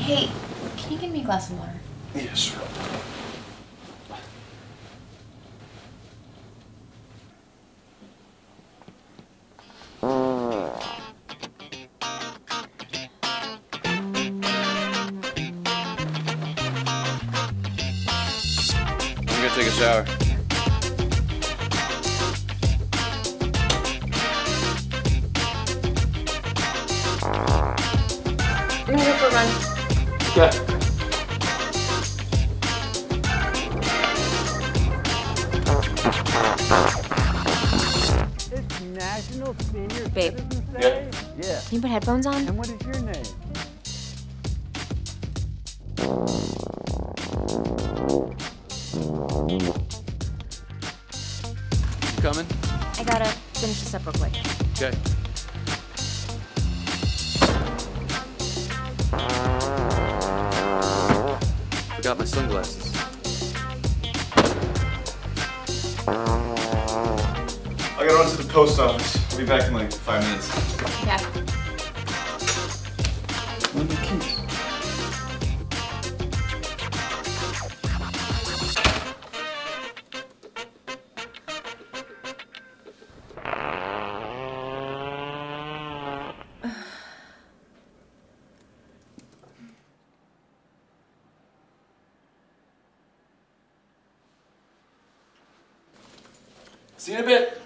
Hey, can you give me a glass of water? Yeah, sure. I'm gonna take a shower. I'm gonna go for a run. Okay. It's National Senior Babe. Citizens Day? Yeah. Can you put headphones on? And what is your name? You coming? I gotta finish this up real quick. Okay. Forgot my sunglasses. I gotta run to the post office. I'll be back in like 5 minutes. Yeah. Where's my keys? See you in a bit.